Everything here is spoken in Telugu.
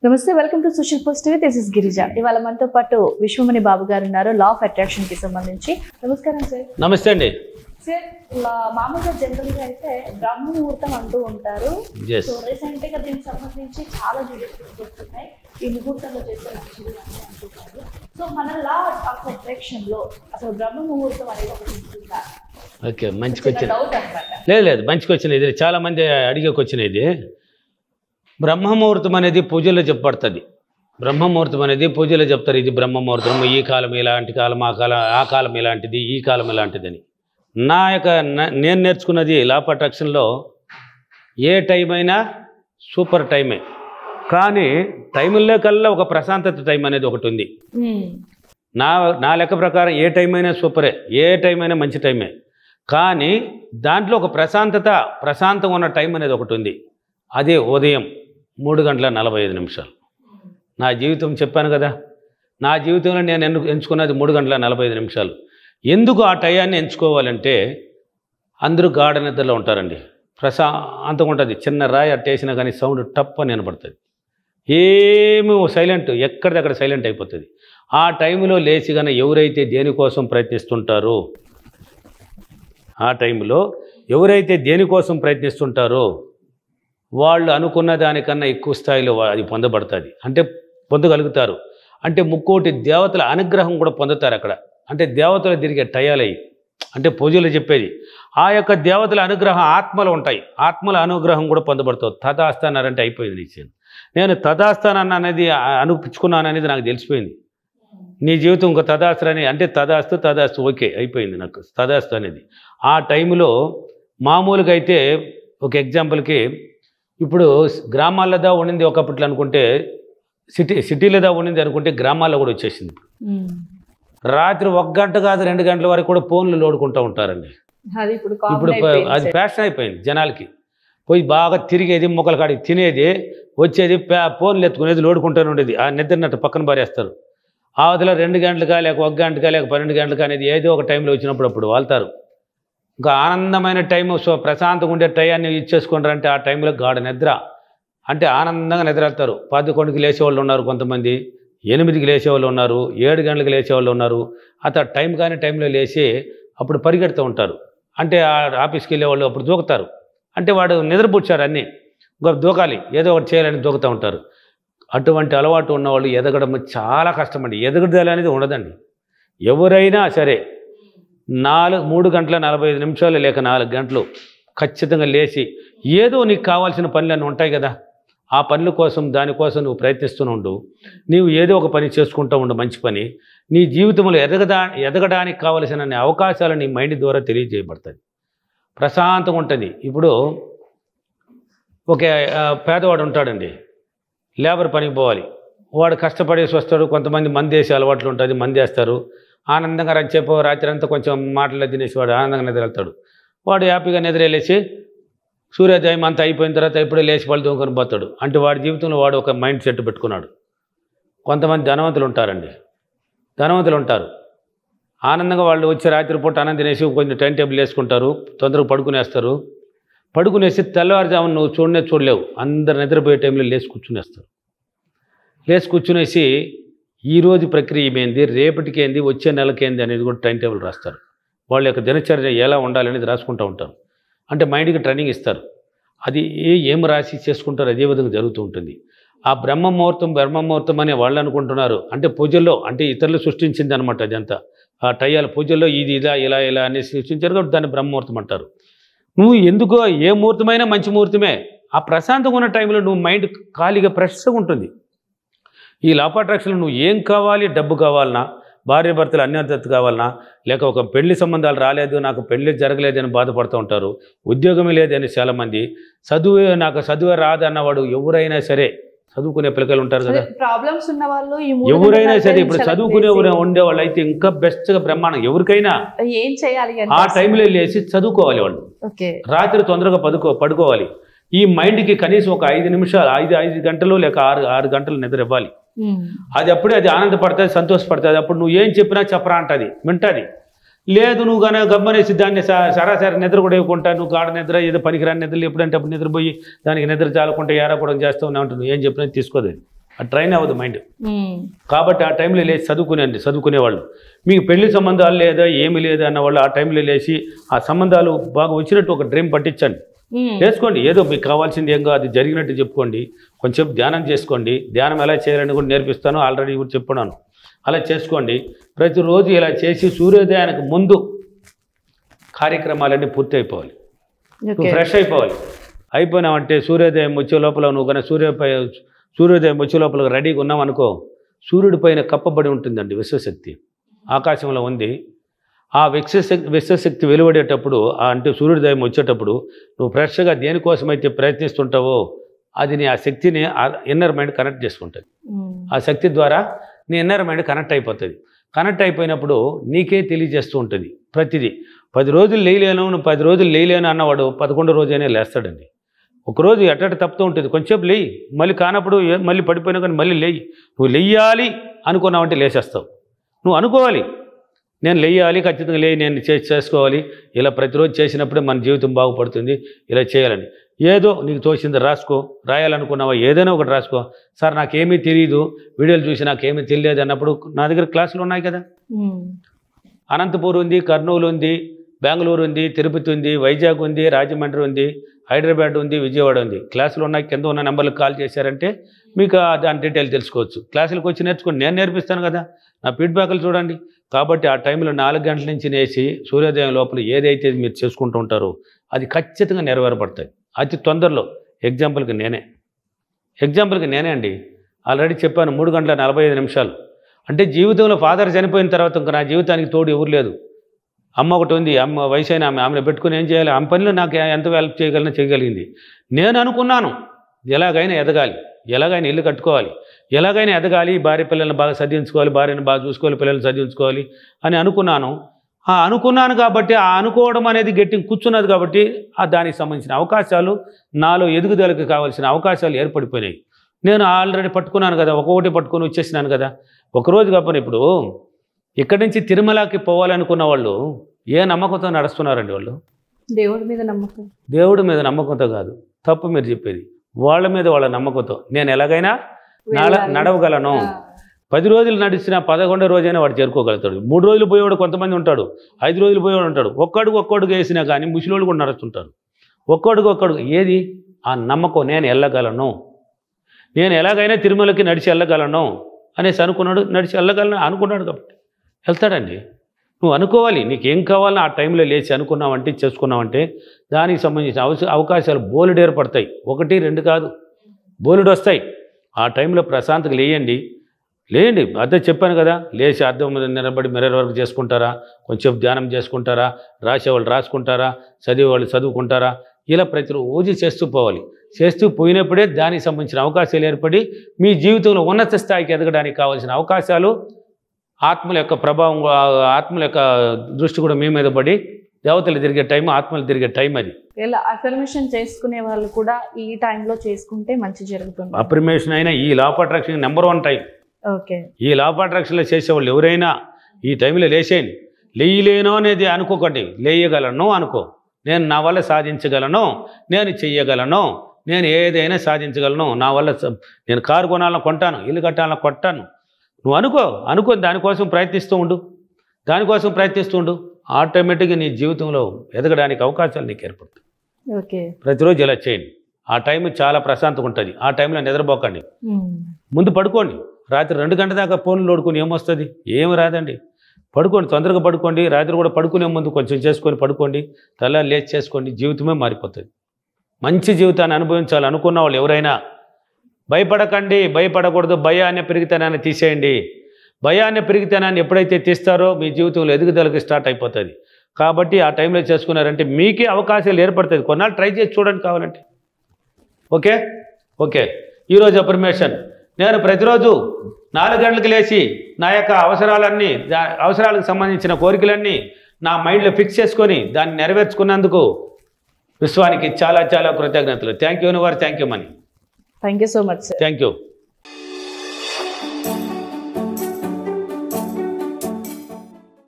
నమస్తే, welcome to SocialPost TV. This is Girija. ఇవాళ మనతో పాటు విశ్వమణి బాబు గారు ఉన్నారు, లా ఆఫ్ అట్రాక్షన్ కి సంబంధించి. నమస్కారం సార్. నమస్తే అండి సార్. మామూలుగా జనరల్ గా అయితే బ్రహ్మ ముహూర్తం అంటూ ఉంటారు. సో రీసెంట్ గా దీనికి సంబంధించి చాలా వీడియోస్ వస్తున్నాయి. ఈ ముహూర్తంలో చేసే మంచిది అని అంటున్నారు. సో మన లా ఆఫ్ అట్రాక్షన్ లో అసలు బ్రహ్మ ముహూర్తం అనేది ఒకటి ఉంటుందా? ఓకే, మంచి క్వశ్చన్. లేదు మంచి క్వశ్చన్. ఇది చాలా మంది అడిగే క్వశ్చన్. ఇది బ్రహ్మముహూర్తం అనేది పూజలో చెప్పబడుతుంది. బ్రహ్మముహూర్తం అనేది పూజలో చెప్తారు. ఇది బ్రహ్మముహూర్తం, ఈ కాలం ఇలాంటి కాలం, ఆ కాలం ఇలాంటిది, ఈ కాలం ఇలాంటిది అని. నేను నేర్చుకున్నది లా ఆఫ్ అట్రాక్షన్లో ఏ టైం అయినా సూపర్ టైమే, కానీ టైముల్లో కల్లా ఒక ప్రశాంతత టైం అనేది ఒకటి ఉంది. నా లెక్క ప్రకారం ఏ టైం అయినా సూపరే, ఏ టైం అయినా మంచి టైమే, కానీ దాంట్లో ఒక ప్రశాంతంగా ఉన్న టైం అనేది ఒకటి ఉంది. అదే ఉదయం 3:45. నా జీవితం చెప్పాను కదా, నా జీవితంలో నేను ఎంచుకున్నది 3:45. ఎందుకు ఆ టయాన్ని ఎంచుకోవాలంటే అందరూ గాఢ నిద్రలో ఉంటారండి. ప్రశాంతంగా ఉంటుంది. చిన్న రాయి అట్టేసినా కానీ సౌండ్ టప్ అని వినపడుతుంది. ఏమీ సైలెంట్, ఎక్కడిదక్కడ సైలెంట్ అయిపోతుంది. ఆ టైంలో లేచి కానీ ఎవరైతే దేనికోసం ప్రయత్నిస్తుంటారో, ఆ టైంలో ఎవరైతే దేనికోసం ప్రయత్నిస్తుంటారో వాళ్ళు అనుకున్న దానికన్నా ఎక్కువ స్థాయిలో అది పొందబడుతుంది. అంటే పొందగలుగుతారు. అంటే ముక్కోటి దేవతల అనుగ్రహం కూడా పొందుతారు అక్కడ. అంటే దేవతలు తిరిగే టయాలయ్యి, అంటే పూజలు చెప్పేది ఆ యొక్క దేవతల అనుగ్రహం ఆత్మలు ఉంటాయి. ఆత్మల అనుగ్రహం కూడా పొందబడుతుంది. తదాస్తానారంటే అయిపోయింది నిశ్చయం. నేను తదాస్తానన్న అనేది అనిపించుకున్నాను అనేది నాకు తెలిసిపోయింది. నీ జీవితం ఇంకో తదాస్త్రని అంటే తదాస్తు ఓకే అయిపోయింది నాకు తదాస్తు అనేది. ఆ టైంలో మామూలుగా అయితే ఒక ఎగ్జాంపుల్కి ఇప్పుడు గ్రామాల్లో ఉండింది ఒకప్పట్లో అనుకుంటే, సిటీలో ఉండింది అనుకుంటే గ్రామాల్లో కూడా వచ్చేసింది. రాత్రి 1 గంట కాదు 2 గంటల వరకు కూడా ఫోన్లు లోడుకుంటూ ఉంటారండి. ఇప్పుడు అది ఫ్యాషన్ అయిపోయింది జనాలకి. పోయి బాగా తిరిగేది, మొక్కల కాడికి తినేది, వచ్చేది, ఫోన్లు ఎత్తుకునేది, లోడుకుంటూనే ఉండేది. ఆ నిద్రనట్టు పక్కన పారేస్తారు. అవతల 2 గంటలకా లేక 1 గంటకా లేక 12 గంటలకా అనేది ఏదో ఒక టైంలో వచ్చినప్పుడు అప్పుడు వాళ్తారు. ఇంకా ఆనందమైన టైము, సో ప్రశాంతంగా ఉండే టయాన్ని ఇచ్చేసుకుంటారంటే ఆ టైంలో గాఢ నిద్ర, అంటే ఆనందంగా నిద్ర వెళ్తారు. 11కి లేచేవాళ్ళు ఉన్నారు, కొంతమంది 8కి లేచేవాళ్ళు ఉన్నారు, 7 గంటలకు లేచేవాళ్ళు ఉన్నారు. అతను టైం కానీ టైంలో లేచి అప్పుడు పరిగెడుతూ ఉంటారు. అంటే ఆఫీస్కి వెళ్ళేవాళ్ళు అప్పుడు దూకుతారు. అంటే వాడు నిద్రపుచ్చారు అన్నీ, ఇంకా దూకాలి, ఏదో ఒకటి చేయాలని దూకుతూ ఉంటారు. అటువంటి అలవాటు ఉన్నవాళ్ళు ఎదగడం చాలా కష్టమండి. ఎదగడాలి అనేది ఉండదండి. ఎవరైనా సరే 3:45 లేక 4 గంటలు ఖచ్చితంగా లేచి ఏదో నీకు కావాల్సిన పనులన్నీ ఉంటాయి కదా, ఆ పనుల కోసం దానికోసం నువ్వు ప్రయత్నిస్తూ ఉండు. నీవు ఏదో ఒక పని చేసుకుంటూ ఉండు, మంచి పని. నీ జీవితంలో ఎదగడానికి కావలసిన అవకాశాలు నీ మైండ్ ద్వారా తెలియజేయబడతాయి. ప్రశాంతంగా ఉంటుంది. ఇప్పుడు ఒక పేదవాడు ఉంటాడండి, లేబర్ పనికి పోవాలి, వాడు కష్టపడేసి వస్తాడు. కొంతమంది మందేసి అలవాట్లు ఉంటుంది, మందేస్తారు. ఆనందంగా రచ్చేపో రాత్రి అంతా కొంచెం మాటలు తినేసి వాడు ఆనందంగా నిద్రవెళ్తాడు. వాడు హ్యాపీగా నిద్రలేసి సూర్యోదయం అంతా అయిపోయిన తర్వాత ఎప్పుడే లేచి పళ్ళు దొంగకొని పోతాడు. అంటే వాడి జీవితంలో వాడు ఒక మైండ్ సెట్ పెట్టుకున్నాడు. కొంతమంది ధనవంతులు ఉంటారండి, ధనవంతులు ఉంటారు. ఆనందంగా వాళ్ళు వచ్చి రాత్రిపూట అన్నం తినేసి కొంచెం టైం టేబుల్ వేసుకుంటారు, తొందరగా పడుకునేస్తారు. పడుకునేసి తెల్లవారుజామున నువ్వు చూడలేవు, అందరు నిద్రపోయే టైంలో లేచి కూర్చునేస్తారు. లేచి కూర్చునేసి ఈరోజు ప్రక్రియ ఏమైంది, రేపటికి ఏంది, వచ్చే నెలకి ఏంది అనేది కూడా టైం టేబుల్ రాస్తారు. వాళ్ళ యొక్క దినచర్య ఎలా ఉండాలనేది రాసుకుంటూ ఉంటారు. అంటే మైండ్కి ట్రైనింగ్ ఇస్తారు. అది ఏం రాసి చేసుకుంటారు, అదే విధంగా జరుగుతూ ఉంటుంది. ఆ బ్రహ్మముహూర్తం అని వాళ్ళు అనుకుంటున్నారు. అంటే పూజల్లో, అంటే ఇతరులు సృష్టించింది అనమాట అదంతా. ఆ టయాల పూజల్లో ఇది ఇలా అని సృష్టించారు కాబట్టి దాన్ని బ్రహ్మముహూర్తం అంటారు. నువ్వు ఎందుకో ఏ ముహూర్తమైనా మంచి ముహూర్తమే. ఆ ప్రశాంతంగా ఉన్న టైంలో నువ్వు మైండ్ ఖాళీగా ఫ్రెష్గా ఉంటుంది. ఈ లా ఆఫ్ అట్రాక్షన్లో నువ్వు ఏం కావాలి, డబ్బు కావాలన్నా, భార్యాభర్తలు అన్యోన్యత కావాలన్నా, లేక ఒక పెళ్లి సంబంధాలు రాలేదు, నాకు పెళ్లి జరగలేదని బాధపడుతూ ఉంటారు, ఉద్యోగమే లేదని చాలామంది, నాకు చదువే రాదన్నవాడు, ఎవరైనా సరే చదువుకునే పిల్లలు ఉంటారు కదా, ప్రాబ్లమ్స్ ఉన్న వాళ్ళు, ఎవరైనా సరే ఇప్పుడు చదువుకునే ఉండేవాళ్ళు అయితే ఇంకా బెస్ట్గా బ్రహ్మాండం. ఎవరికైనా ఏం చేయాలి, ఆ టైంలో లేచి చదువుకోవాలి. వాళ్ళు రాత్రి తొందరగా పడుకోవాలి. ఈ మైండ్కి కనీసం ఒక 5 నిమిషాలు, 5 గంటలు లేక 6 గంటలు నిద్ర ఇవ్వాలి. అది అప్పుడే అది ఆనందపడుతుంది, సంతోషపడుతుంది. అప్పుడు నువ్వు ఏం చెప్పినా చెప్పరా అంటది, వింటది. లేదు నువ్వు కానీ గమ్మనేసి దాన్ని సరాసరి నిద్ర కూడా ఇవ్వకుండా నువ్వు గాఢ నిద్ర ఏదో పనికిరాని నిద్రలు ఎప్పుడంటే అప్పుడు నిద్రపోయి దానికి నిద్ర చాలకుండా ఏరాకూడదు చేస్తూ ఉన్నా ఉంటుంది. ఏం చెప్పినా తీసుకోదు. ఆ ట్రైన్ అవ్వదు మైండ్. కాబట్టి ఆ టైంలో లేచి చదువుకునేవాళ్ళు. మీకు పెళ్లి సంబంధాలు లేదా ఏమి లేదా అన్న వాళ్ళు ఆ టైంలో లేచి ఆ సంబంధాలు బాగా వచ్చినట్టు ఒక డ్రీమ్ పట్టించండి, చేసుకోండి. ఏదో మీకు కావాల్సింది ఏం కాదు, అది జరిగినట్టు చెప్పుకోండి. కొంచెం ధ్యానం చేసుకోండి. ధ్యానం ఎలా చేయాలని కూడా నేర్పిస్తాను, ఆల్రెడీ కూడా చెప్పున్నాను. అలా చేసుకోండి. ప్రతిరోజు ఇలా చేసి సూర్యోదయానికి ముందు కార్యక్రమాలన్నీ పూర్తి అయిపోవాలి. నువ్వు ఫ్రెష్ అయిపోవాలి. అయిపోయినావంటే సూర్యోదయం వచ్చే లోపల నువ్వు కానీ సూర్యోదయం వచ్చే లోపల రెడీగా ఉన్నావనుకో, సూర్యుడి పైన కప్పబడి ఉంటుందండి విశ్వశక్తి, ఆకాశంలో ఉంది. ఆ విశ్వశక్తి వెలువడేటప్పుడు అంటే సూర్యోదయం వచ్చేటప్పుడు నువ్వు ఫ్రెష్గా దేనికోసమైతే ప్రయత్నిస్తుంటావో అది నీ ఆ శక్తిని ఇన్నర్ మైండ్ కనెక్ట్ చేసుకుంటుంది. ఆ శక్తి ద్వారా నీ ఇన్నర్ మైండ్ కనెక్ట్ అయిపోతుంది. కనెక్ట్ అయిపోయినప్పుడు నీకే తెలియజేస్తూ ఉంటుంది ప్రతిదీ. 10 రోజులు లేయలేను, నువ్వు 10 రోజులు లేయలేను అన్నవాడు 11వ రోజైనా లేస్తాడండి. ఒకరోజు ఎట్టట తప్పుతూ ఉంటుంది, కొంచెం లేయి, మళ్ళీ కానప్పుడు మళ్ళీ పడిపోయినా కానీ మళ్ళీ లేయి. నువ్వు లేయాలి అనుకున్నావంటే లేచేస్తావు. నువ్వు అనుకోవాలి, నేను లేయాలి, ఖచ్చితంగా లేయి, నేను చేసుకోవాలి. ఇలా ప్రతిరోజు చేసినప్పుడే మన జీవితం బాగుపడుతుంది. ఇలా చేయాలని ఏదో నీకు తోచింది రాసుకో. రాయాలనుకున్నావా ఏదైనా ఒకటి రాసుకో. సార్ నాకేమీ తెలియదు, వీడియోలు చూసి నాకేమీ తెలియదు అన్నప్పుడు నా దగ్గర క్లాసులు ఉన్నాయి కదా. అనంతపూర్ ఉంది, కర్నూలు ఉంది, బెంగళూరు ఉంది, తిరుపతి ఉంది, వైజాగ్ ఉంది, రాజమండ్రి ఉంది, హైదరాబాద్ ఉంది, విజయవాడ ఉంది. క్లాసులు ఉన్నాయి. కింద ఉన్న నెంబర్లకు కాల్ చేశారంటే మీకు దాని డీటెయిల్ తెలుసుకోవచ్చు. క్లాసులకు వచ్చి నేర్చుకోండి, నేను నేర్పిస్తాను కదా. నా ఫీడ్బ్యాక్లు చూడండి. కాబట్టి ఆ టైంలో 4 గంటల నుంచి నేసి సూర్యోదయం లోపల ఏదైతే మీరు చేసుకుంటూ ఉంటారో అది ఖచ్చితంగా నెరవేరపడతాయి అతి తొందరలో. ఎగ్జాంపుల్కి నేనే అండి ఆల్రెడీ చెప్పాను 3 గంటల 45 నిమిషాలు. అంటే జీవితంలో ఫాదర్ చనిపోయిన తర్వాత ఇంకా నా జీవితానికి తోడు ఎవరు లేదు. అమ్మ ఒకటి ఉంది, అమ్మ వయసు అయిన ఆమెను పెట్టుకుని ఏం చేయాలి, ఆమె పనిలో నాకు ఎంత హెల్ప్ చేయగలిగింది. నేను అనుకున్నాను ఎలాగైనా ఎదగాలి, ఎలాగైనా ఇల్లు కట్టుకోవాలి, ఎలాగైనా ఎదగాలి, భార్య పిల్లల్ని బాగా చదివించుకోవాలి, భార్యను బాగా చూసుకోవాలి, పిల్లల్ని చదివించుకోవాలి అని అనుకున్నాను. అనుకున్నాను కాబట్టి ఆ అనుకోవడం అనేది గట్టి కూర్చున్నది కాబట్టి దానికి సంబంధించిన అవకాశాలు నాలో ఎదుగుదలకు కావాల్సిన అవకాశాలు ఏర్పడిపోయినాయి. నేను ఆల్రెడీ పట్టుకున్నాను కదా, ఒక్కొక్కటి పట్టుకొని వచ్చేసినాను కదా. ఒకరోజు కాకపోతే ఇప్పుడు ఇక్కడి నుంచి తిరుమలకి పోవాలనుకున్న వాళ్ళు ఏ నమ్మకంతో నడుస్తున్నారండి? వాళ్ళు దేవుడి మీద నమ్మకంతో కాదు, తప్పు మీరు చెప్పేది. వాళ్ళ మీద వాళ్ళ నమ్మకంతో నేను ఎలాగైనా నడవగలను. 10 రోజులు నడిచినా 11వ రోజైనా వాడు చేరుకోగలుగుతాడు. 3 రోజులు పోయేవాడు కొంతమంది ఉంటాడు, 5 రోజులు పోయేవాడు ఉంటాడు. ఒక్కడుగు వేసినా కానీ ముసలోళ్ళు కూడా నడుస్తుంటారు. ఒక్కడుగు ఏది? ఆ నమ్మకం. నేను వెళ్ళగలను, నేను ఎలాగైనా తిరుమలకి నడిచి వెళ్ళగలను అనేసి అనుకున్నాడు. నడిచి వెళ్ళగలను అనుకున్నాడు కాబట్టి వెళ్తాడండి. నువ్వు అనుకోవాలి, నీకేం కావాలని ఆ టైంలో లేచి అనుకున్నావంటే చేసుకున్నావంటే దానికి సంబంధించిన అవకాశాలు బోలెడు ఏర్పడతాయి. 1, 2 కాదు, బోలెడు వస్తాయి. ఆ టైంలో ప్రశాంతంగా లేయండి. అదే చెప్పాను కదా, లేచి అర్థం నిలబడి మిర్రర్ వర్క్ చేసుకుంటారా, కొంచెం ధ్యానం చేసుకుంటారా, రాసేవాళ్ళు రాసుకుంటారా, చదివేవాళ్ళు చదువుకుంటారా, ఇలా ప్రతిరోజు చేస్తూ పోవాలి. చేస్తూ పోయినప్పుడే దానికి సంబంధించిన అవకాశాలు ఏర్పడి మీ జీవితంలో ఉన్నత స్థాయికి ఎదగడానికి కావాల్సిన అవకాశాలు, ఆత్మల యొక్క ప్రభావం, ఆత్మల యొక్క దృష్టి కూడా మీ మీద పడి దేవతలు తిరిగే టైం, ఆత్మలు తిరిగే టైం అది. ఇలా అఫర్మేషన్ చేసుకునే వాళ్ళు కూడా ఈ టైంలో చేసుకుంటే మంచి జరుగుతుంది. అఫర్మేషన్ అయినా ఈ law of attraction number 1 time. Okay, ఈ లా ఆఫ్ అట్రాక్షన్లో చేసేవాళ్ళు ఎవరైనా ఈ టైంలో లేచేయండి. లేయలేను అనేది అనుకోకండి, లేయగలను అనుకో. నేను నా వల్ల సాధించగలను, నేను చెయ్యగలను, నేను ఏదైనా సాధించగలను, నా వల్ల నేను కారు కొనాలని కొంటాను, ఇల్లు కట్టాలని కొట్టాను. నువ్వు అనుకో దానికోసం ప్రయత్నిస్తూ ఉండు. ఆటోమేటిక్గా నీ జీవితంలో ఎదగడానికి అవకాశాలు నీకు ఏర్పడతాయి. ఓకే, ప్రతిరోజు ఇలా చేయండి. ఆ టైం చాలా ప్రశాంతంగా ఉంటుంది. ఆ టైంలో నిద్రపోకండి, ముందు పడుకోండి. రాత్రి 2 గంటల దాకా ఫోన్లు లోడుకొని ఏమొస్తుంది? ఏమి రాదండి. పడుకోండి, తొందరగా పడుకోండి. రాత్రి కూడా పడుకునే ముందు కొంచెం చేసుకొని పడుకోండి, తెల్లారి లేచి చేసుకోండి. జీవితమే మారిపోతుంది. మంచి జీవితాన్ని అనుభవించాలి అనుకున్న వాళ్ళు ఎవరైనా భయపడకండి, భయపడకూడదు. భయాన్ని పెరిగితనాన్ని తీసేయండి. భయాన్ని పెరిగితనాన్ని ఎప్పుడైతే తీస్తారో మీ జీవితంలో ఎదుగుదలకి స్టార్ట్ అయిపోతుంది. కాబట్టి ఆ టైంలో చేసుకున్నారంటే మీకే అవకాశాలు ఏర్పడుతుంది. కొన్నాళ్ళు ట్రై చేసి చూడండి కావాలంటే. ఓకే, ఈరోజు అఫర్మేషన్. నేను ప్రతిరోజు 4 గంటలకు లేచి నా యొక్క అవసరాలకు సంబంధించిన కోరికలన్నీ నా మైండ్లో ఫిక్స్ చేసుకొని దాన్ని నెరవేర్చుకున్నందుకు విశ్వానికి చాలా చాలా కృతజ్ఞతలు. Thank you universe, thank you money. Thank you so much, sir. Thank you.